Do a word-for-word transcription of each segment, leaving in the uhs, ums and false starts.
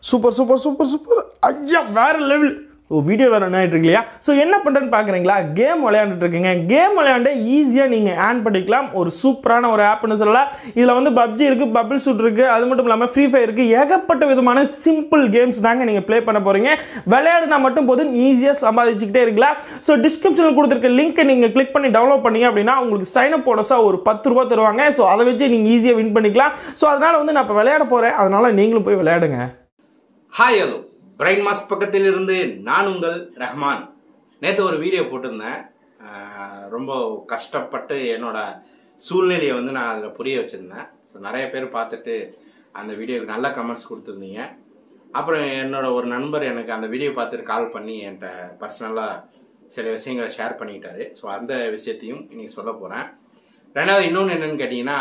Super super super super ஐயா வேறு level. ஓ video வேறு என்ன ஆகிட்டு இருக்கு இல்லையா? ஸோ என்ன பண்ணுறேன்னு பார்க்குறீங்களா? கேம் விளையாண்டுட்டு இருக்கீங்க. கேம் விளையாண்டு ஈஸியாக நீங்கள் ஏர்ன் பண்ணிக்கலாம். ஒரு சூப்பரான ஒரு ஆப்னு சொல்லலாம். இதில் வந்து பப்ஜி இருக்குது, பபிள் ஷூட் இருக்குது, அது மட்டும் இல்லாமல் ஃப்ரீ ஃபயர் இருக்குது. ஏகப்பட்ட விதமான சிம்பிள் கேம்ஸ் தாங்க நீங்கள் ப்ளே பண்ண போகிறீங்க. விளையாடினா மட்டும் போதும் ஈஸியாக சம்பாதிச்சுக்கிட்டே இருக்கலாம். ஸோ டிஸ்கிரிப்ஷனில் கொடுத்துருக்க லிங்க்கை நீங்கள் கிளிக் பண்ணி டவுன்லோட் பண்ணீங்க அப்படின்னா உங்களுக்கு சைன் அப் போனஸாக ஒரு பத்து ரூபா தருவாங்க. ஸோ அதை வச்சு நீங்கள் ஈஸியாக வின் பண்ணிக்கலாம். ஸோ அதனால் வந்து நான் இப்போ விளையாட போகிறேன், அதனால் நீங்களும் போய் விளையாடுங்க. ஹாய் ஹலோ, பிரைன்மாஸ்க் பக்கத்தில் இருந்து நான் உங்கள் ரஹ்மான். நேற்று ஒரு வீடியோ போட்டிருந்தேன். ரொம்ப கஷ்டப்பட்டு என்னோட சூழ்நிலையை வந்து நான் அதில் புரிய வச்சுருந்தேன். ஸோ நிறைய பேர் பார்த்துட்டு அந்த வீடியோக்கு நல்ல கமெண்ட்ஸ் கொடுத்துருந்தீங்க. அப்புறம் என்னோட ஒரு நண்பர் எனக்கு அந்த வீடியோ பார்த்துட்டு கால் பண்ணி என்கிட்ட பர்சனலாக சில விஷயங்களை ஷேர் பண்ணிக்கிட்டாரு. ஸோ அந்த விஷயத்தையும் இன்னைக்கு சொல்ல போகிறேன். ரெண்டாவது இன்னொன்று என்னென்னு கேட்டிங்கன்னா,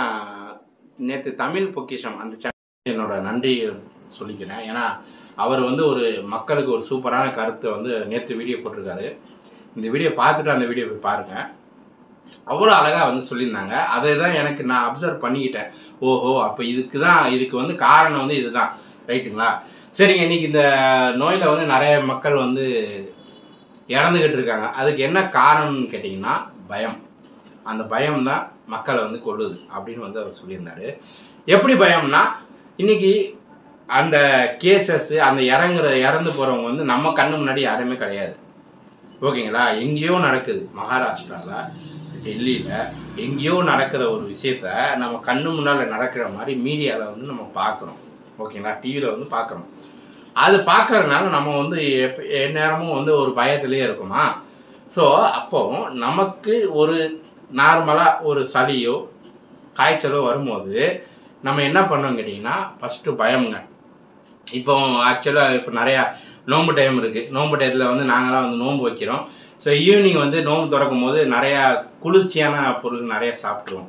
நேற்று தமிழ் பொக்கிஷம் அந்த சேனல் என்னோட நன்றி சொல்லிக்கிறேன். ஏன்னா அவர் வந்து ஒரு மக்களுக்கு ஒரு சூப்பரான கருத்தை வந்து நேற்று வீடியோ போட்டிருக்காரு. இந்த வீடியோ பார்த்துட்டு அந்த வீடியோ போய் பாருங்கள். அவ்வளோ அழகாக வந்து சொல்லியிருந்தாங்க. அதை தான் எனக்கு நான் அப்சர்வ் பண்ணிக்கிட்டேன். ஓஹோ, அப்போ இதுக்கு தான் இதுக்கு வந்து காரணம் வந்து இதுதான், ரைட்டுங்களா? சரிங்க, இன்றைக்கி இந்த நோயில் வந்து நிறைய மக்கள் வந்து இறந்துக்கிட்டு இருக்காங்க. அதுக்கு என்ன காரணம்னு கேட்டிங்கன்னா பயம். அந்த பயம் தான் மக்களை வந்து கொள்ளுது அப்படின்னு வந்து அவர் சொல்லியிருந்தார். எப்படி பயம்னா, இன்றைக்கி அந்த கேசஸ் அந்த இறங்குற இறந்து போகிறவங்க வந்து நம்ம கண்ணு முன்னாடி யாருமே கிடையாது, ஓகேங்களா? எங்கேயோ நடக்குது, மகாராஷ்டிராவில், டெல்லியில் எங்கேயோ நடக்கிற ஒரு விஷயத்த நம்ம கண்ணு முன்னால் நடக்கிற மாதிரி மீடியாவில் வந்து நம்ம பார்க்குறோம், ஓகேங்களா? டிவியில் வந்து பார்க்குறோம். அது பார்க்கறதுனால நம்ம வந்து எப் எந்நேரமும் வந்து ஒரு பயத்திலே இருக்குமா? ஸோ அப்போ நமக்கு ஒரு நார்மலாக ஒரு சளியோ காய்ச்சலோ வரும்போது நம்ம என்ன பண்ணோம் கேட்டிங்கன்னா, ஃபஸ்ட்டு பயம்ங்க. இப்போ ஆக்சுவலாக இப்போ நிறையா நோன்பு டைம் இருக்குது. நோன்பு டயத்தில் வந்து நாங்களாம் வந்து நோன்பு வைக்கிறோம். ஸோ ஈவினிங் வந்து நோன்பு திறக்கும் போது நிறையா குளிர்ச்சியான பொருள் நிறைய சாப்பிட்ருவோம்.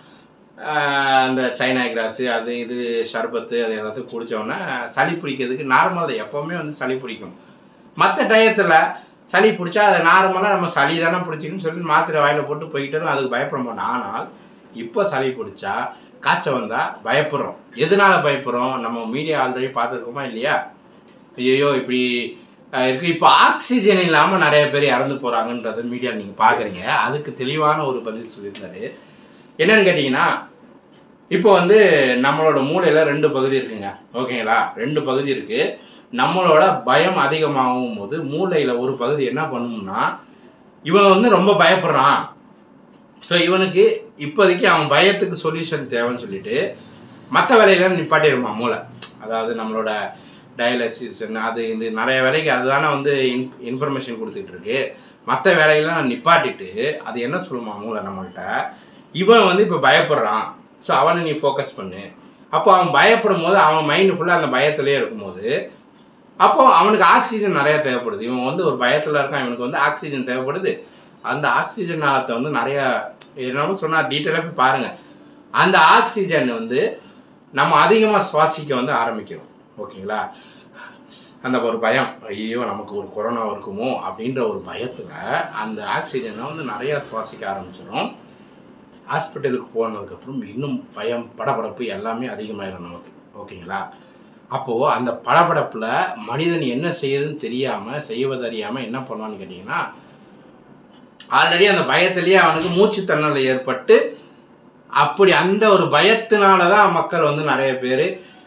அந்த சைனா கிராஸு, அது இது ஷர்பத்து, அது எல்லாத்தையும் குடித்தோன்னா சளி பிடிக்கிறதுக்கு நார்மலாக எப்போவுமே வந்து சளி பிடிக்கும். மற்ற டயத்தில் சளி பிடிச்சா அதை நார்மலாக நம்ம சளி தானே பிடிச்சிக்கணும்னு சொல்லி மாத்திரை வாயில் போட்டு போய்கிட்டோம், அதுக்கு பயப்பட மாட்டோம். ஆனால் இப்போ சளி பிடிச்சா, காய்ச்சல் வந்தால் பயப்படுறோம். எதனால பயப்படுறோம்? நம்ம மீடியா ஆல்ரெடி பார்த்துருக்கோமா இல்லையா? ஐயோ இப்படி இருக்குது. இப்போ ஆக்சிஜன் இல்லாமல் நிறைய பேர் இறந்து போகிறாங்கன்றது மீடியா நீங்கள் பார்க்குறீங்க. அதுக்கு தெளிவான ஒரு பதில் சொல்லியிருந்தாரு. என்னன்னு கேட்டிங்கன்னா, இப்போ வந்து நம்மளோட மூளையில் ரெண்டு பகுதி இருக்குங்க, ஓகேங்களா? ரெண்டு பகுதி இருக்குது. நம்மளோட பயம் அதிகமாகும் போது மூளையில் ஒரு பகுதி என்ன பண்ணும்னா, இவன் வந்து ரொம்ப பயப்படுறான், ஸோ இவனுக்கு இப்போதைக்கு அவன் பயத்துக்கு சொல்யூஷன் தேவைன்னு சொல்லிட்டு மற்ற வேலையெல்லாம் நிப்பாட்டிடுமா மூளை. அதாவது நம்மளோட டயாலிசிஸ் அது இது நிறைய வேலைக்கு அதுதானே வந்து இன் இன்ஃபர்மேஷன் கொடுத்துட்டு இருக்கு. மற்ற வேலையெல்லாம் நிப்பாட்டிட்டு அது என்ன சொல்லுமா மூளை நம்மள்கிட்ட, இவன் வந்து இப்போ பயப்படுறான், ஸோ அவனை நீ ஃபோக்கஸ் பண்ணு. அப்போ அவன் பயப்படும் போது அவன் மைண்டு ஃபுல்லாக அந்த பயத்திலே இருக்கும்போது அப்போ அவனுக்கு ஆக்சிஜன் நிறையா தேவைப்படுது. இவன் வந்து ஒரு பயத்தில் இருக்கான், இவனுக்கு வந்து ஆக்சிஜன் தேவைப்படுது. அந்த ஆக்சிஜன் நாளத்தை வந்து நிறையா என்னமோ சொன்னால் டீட்டெயிலாக போய் பாருங்கள். அந்த ஆக்சிஜன் வந்து நம்ம அதிகமாக சுவாசிக்க வந்து ஆரம்பிக்கிறோம், ஓகேங்களா? அந்த ஒரு பயம், ஐயோ நமக்கு ஒரு கொரோனா இருக்குமோ அப்படின்ற ஒரு பயத்தில் அந்த ஆக்சிஜனை வந்து நிறையா சுவாசிக்க ஆரம்பிச்சிடும். ஹாஸ்பிட்டலுக்கு போனதுக்கப்புறம் இன்னும் பயம், படபடப்பு எல்லாமே அதிகமாகிடும் நமக்கு, ஓகேங்களா? அப்போது அந்த படபடப்பில் மனிதன் என்ன செய்யுதுன்னு தெரியாமல், செய்வதறியாமல் என்ன பண்ணுவான்னு கேட்டிங்கன்னா, ஆல்ரெடி அந்த பயத்திலேயே அவனுக்கு மூச்சு திணறல் ஏற்பட்டு அப்படி அந்த ஒரு பயத்தினால தான் மக்கள் வந்து நிறைய பேர்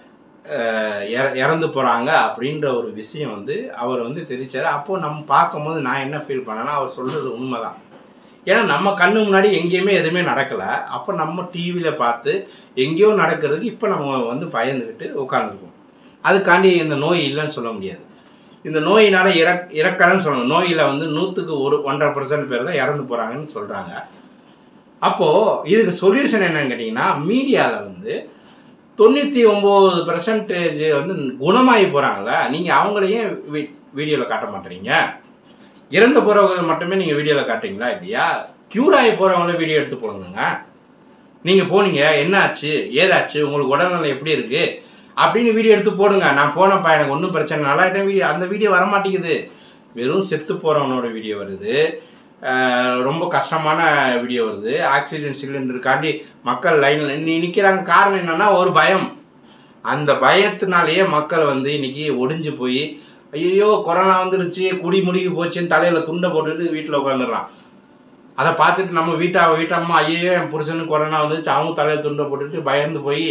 இறந்து போகிறாங்க அப்படின்ற ஒரு விஷயம் வந்து அவர் வந்து தெரிவித்தார். அப்போது நம்ம பார்க்கும்போது நான் என்ன ஃபீல் பண்ணேன்னா, அவர் சொல்கிறது உண்மை தான். ஏன்னா நம்ம கண்ணு முன்னாடி எங்கேயுமே எதுவுமே நடக்கலை. அப்போ நம்ம டிவியில் பார்த்து எங்கேயோ நடக்கிறதுக்கு இப்போ நம்ம வந்து பயந்துக்கிட்டு உட்காந்துருக்கோம். அதுக்காண்டி இந்த நோய் இல்லைன்னு சொல்ல முடியாது. இந்த நோயினால் இறக் இறக்கலன்னு சொல்லணும். நோயில் வந்து நூற்றுக்கு ஒரு ஒன்றரை பர்சன்ட் பேர் தான் இறந்து போகிறாங்கன்னு சொல்கிறாங்க. அப்போது இதுக்கு சொல்யூஷன் என்னன்னு கேட்டிங்கன்னா, மீடியாவில் வந்து தொண்ணூற்றி ஒம்பது பர்சன்டேஜ் வந்து குணமாகி போகிறாங்களே, நீங்கள் அவங்களையும் வீ வீடியோவில் காட்ட மாட்டேறீங்க. இறந்து போகிறவங்க மட்டுமே நீங்கள் வீடியோவில் காட்டுறீங்களா இல்லையா? க்யூர் ஆகி போகிறவங்கள வீடியோ எடுத்து போடுங்க. நீங்கள் போனீங்க, என்ன ஆச்சு, ஏதாச்சு, உங்களுக்கு உடல்நிலை எப்படி இருக்குது அப்படின்னு வீடியோ எடுத்து போடுங்க. நான் போனப்பா, எனக்கு ஒன்றும் பிரச்சனை, நல்லா வீடியோ அந்த வீடியோ வரமாட்டேங்குது. வெறும் செத்து போகிறவனோட வீடியோ வருது, ரொம்ப கஷ்டமான வீடியோ வருது. ஆக்சிஜன் சிலிண்டருக்காண்டி மக்கள் லைனில் நிற்கிறாங்க. காரணம் என்னென்னா ஒரு பயம். அந்த பயத்தினாலேயே மக்கள் வந்து இன்னைக்கு ஒடிஞ்சு போய் ஐயோ கொரோனா வந்துருச்சு குடி முடிக்கு போச்சுன்னு தலையில் துண்டை போட்டுட்டு வீட்டில் உட்காந்துடுறான். அதை பார்த்துட்டு நம்ம வீட்டா வீட்டம்மா ஐயோ என் புருஷனுக்கு கொரோனா வந்துச்சு, அவங்க தலையில் துண்டை போட்டுட்டு பயந்து போய்.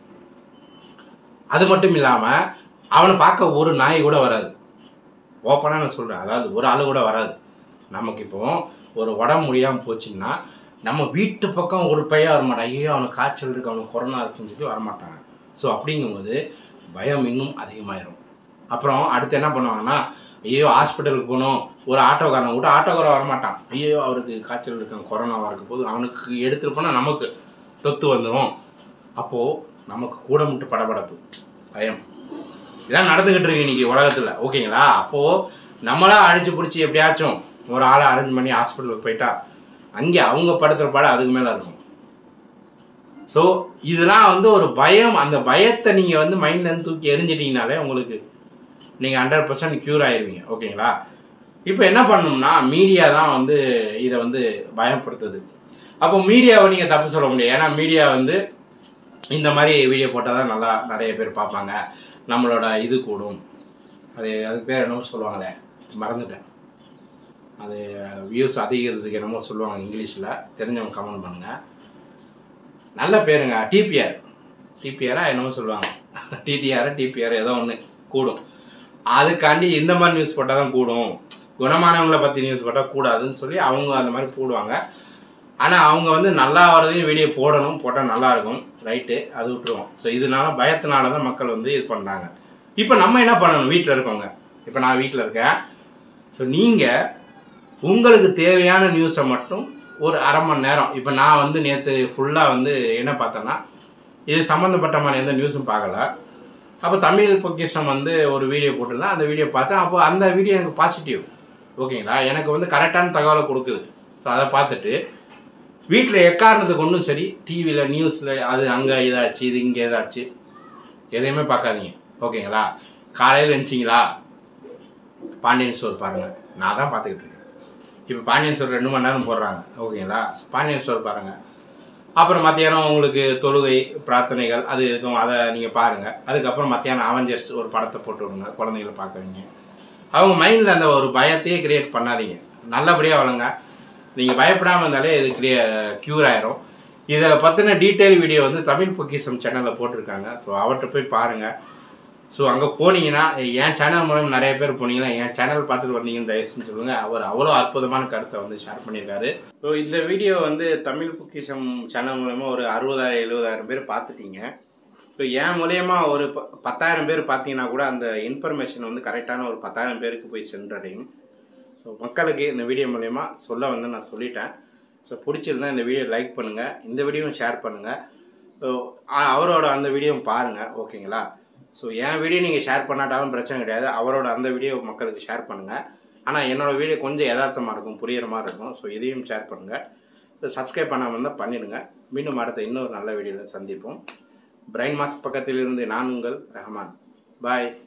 அது மட்டும் இல்லாமல் அவனை பார்க்க ஒரு நாய் கூட வராது. ஓப்பனாக நான் சொல்கிறேன், அதாவது ஒரு ஆள் கூட வராது. நமக்கு இப்போ ஒரு உடம்பு முடியாமல் போச்சுன்னா நம்ம வீட்டு பக்கம் ஒரு பையன் வரமாட்டான். ஐயோ அவனுக்கு காய்ச்சல் இருக்கு, அவனுக்கு கொரோனா இருக்குன்னு சொல்லி வரமாட்டாங்க. ஸோ அப்படிங்கும்போது பயம் இன்னும் அதிகமாயிரும். அப்புறம் அடுத்து என்ன பண்ணுவாங்கன்னா, ஐயோ ஹாஸ்பிட்டலுக்கு போகணும், ஒரு ஆட்டோக்காரன் கூட ஆட்டோக்காரன் வரமாட்டான். ஐயோ அவருக்கு காய்ச்சல் இருக்காங்க, கொரோனாவாக இருக்க போது அவனுக்கு எடுத்துகிட்டு போனால் நமக்கு தொத்து வந்துடும். அப்போது நமக்கு கூட முட்டு படபடப்பு, பயம், இதான் நடந்துக்கிட்டு இருக்கு இன்னைக்கு உலகத்தில். ஓகேங்களா? அப்போது நம்மளா அடிச்சு பிடிச்சி எப்படியாச்சும் ஒரு ஆளை அரேஞ்ச் பண்ணி ஹாஸ்பிட்டலுக்கு போயிட்டா அங்கே அவங்க படுத்துகிற பாடம் அதுக்கு மேலே இருக்கும். ஸோ இதெல்லாம் வந்து ஒரு பயம். அந்த பயத்தை நீங்கள் வந்து மைண்ட்லேருந்து தூக்கி எரிஞ்சிட்டிங்கனாலே உங்களுக்கு நீங்கள் ஹண்ட்ரட் பர்சன்ட் க்யூர் ஆயிடுவீங்க. ஓகேங்களா? இப்போ என்ன பண்ணணும்னா மீடியா தான் வந்து இதை வந்து பயப்படுத்துது. அப்போ மீடியாவை நீங்கள் தப்பு சொல்ல முடியாது. ஏன்னா மீடியா வந்து இந்த மாதிரி வீடியோ போட்டால் தான் நல்லா நிறைய பேர் பார்ப்பாங்க, நம்மளோட இது கூடும். அது அதுக்கு பேர் என்னமோ சொல்லுவாங்களே, மறந்துட்டேன். அது வியூஸ் அதிகரிக்கிறதுக்கு என்னமோ சொல்லுவாங்க இங்கிலீஷில், தெரிஞ்சவங்க கமெண்ட் பண்ணுங்கள். நல்ல பேருங்க, டிபிஆர் டிபிஆராக என்னமோ சொல்லுவாங்க, டிடிஆர் டிபிஆர் ஏதோ ஒன்று கூடும். அதுக்காண்டி இந்த மாதிரி நியூஸ் போட்டால் தான் கூடும், குணமானவங்களை பற்றி நியூஸ் போட்டால் கூடாதுன்னு சொல்லி அவங்க அந்த மாதிரி போடுவாங்க. ஆனால் அவங்க வந்து நல்லா வரதையும் வீடியோ போடணும், போட்டால் நல்லாயிருக்கும், ரைட்டு, அது விட்டுருவோம். ஸோ இதனால பயத்தினால தான் மக்கள் வந்து இது பண்ணுறாங்க. இப்போ நம்ம என்ன பண்ணணும்? வீட்டில் இருக்கோங்க, இப்போ நான் வீட்டில் இருக்கேன். ஸோ நீங்கள் உங்களுக்கு தேவையான நியூஸை மட்டும் ஒரு அரை மணி நேரம், இப்போ நான் வந்து நேற்று ஃபுல்லாக வந்து என்ன பார்த்தேன்னா இது சம்மந்தப்பட்ட மாதிரி எந்த நியூஸும் பார்க்கல. அப்போ தமிழ் பொக்கிஷம் வந்து ஒரு வீடியோ போட்டிருந்தேன், அந்த வீடியோ பார்த்தேன். அப்போ அந்த வீடியோ எனக்கு பாசிட்டிவ். ஓகேங்களா? எனக்கு வந்து கரெக்டான தகவலை கொடுக்குது. ஸோ அதை பார்த்துட்டு வீட்டில் எக்காரணத்துக்கு ஒன்றும் சரி டிவியில் நியூஸில் அது அங்கே இதாச்சு இது இங்கே ஏதாச்சு எதையுமே பார்க்காதீங்க. ஓகேங்களா? காலையில் எழுந்திங்களா பாண்டியன் ஸ்டோர் பாருங்கள், நான் தான் பார்த்துக்கிட்டு இருக்கேன். இப்போ பாண்டியன் ஸ்டோர் ரெண்டு மணி நேரம் போடுறாங்க. ஓகேங்களா? பாண்டியன் ஸ்டோர் பாருங்கள். அப்புறம் மத்தியானம் உங்களுக்கு தொழுகை பிரார்த்தனைகள் அது இருக்கும், அதை நீங்கள் பாருங்கள். அதுக்கப்புறம் மத்தியானம் அவெஞ்சர்ஸ் ஒரு படத்தை போட்டு விடுங்க, குழந்தைகளை பார்க்குறீங்க. அவங்க மைண்டில் அந்த ஒரு பயத்தையே கிரியேட் பண்ணாதீங்க, நல்லபடியாக வளங்க. நீங்கள் பயப்படாமல் இருந்தாலே இது கிளிய க்யூர் ஆயிரும். இதை பற்றின டீட்டெயில் வீடியோ வந்து தமிழ் பொக்கிஷம் சேனலில் போட்டிருக்காங்க. ஸோ அவர்கிட்ட போய் பாருங்கள். ஸோ அங்கே போனீங்கன்னா, என் சேனல் மூலம் நிறைய பேர் போனீங்கன்னா என் சேனல் பார்த்துட்டு வந்தீங்கன்னு தயவுசெய்து சொல்லுங்கள். அவர் அவ்வளோ அற்புதமான கருத்தை வந்து ஷேர் பண்ணியிருக்காரு. ஸோ இந்த வீடியோ வந்து தமிழ் பொக்கிஷம் சேனல் மூலமாக ஒரு அறுபதாயிரம் எழுபதாயிரம் பேர் பார்த்துட்டீங்க. ஸோ என் மூலயமா ஒரு ப பத்தாயிரம் பேர் பார்த்தீங்கன்னா கூட அந்த இன்ஃபர்மேஷன் வந்து கரெக்டான ஒரு பத்தாயிரம் பேருக்கு போய் சென்றடையும். ஸோ மக்களுக்கு இந்த வீடியோ மூலயமா சொல்ல வந்து நான் சொல்லிட்டேன். ஸோ பிடிச்சிருந்தா இந்த வீடியோ லைக் பண்ணுங்கள், இந்த வீடியோவும் ஷேர் பண்ணுங்கள். ஸோ அவரோட அந்த வீடியோவும் பாருங்கள். ஓகேங்களா? ஸோ என் வீடியோ நீங்கள் ஷேர் பண்ணாட்டாலும் பிரச்சனை கிடையாது, அவரோட அந்த வீடியோ மக்களுக்கு ஷேர் பண்ணுங்கள். ஆனால் என்னோடய வீடியோ கொஞ்சம் யதார்த்தமாக இருக்கும், புரிகிற மாதிரி இருக்கும். ஸோ இதையும் ஷேர் பண்ணுங்கள். ஸோ சப்ஸ்கிரைப் பண்ணாமல் இருந்தால் பண்ணிடுங்க. மீண்டும் அடுத்த இன்னொரு நல்ல வீடியோவில் சந்திப்போம். பிரைன் மாஸ்க் பக்கத்தில் இருந்து நான் உங்கள் ரஹ்மான். பாய்.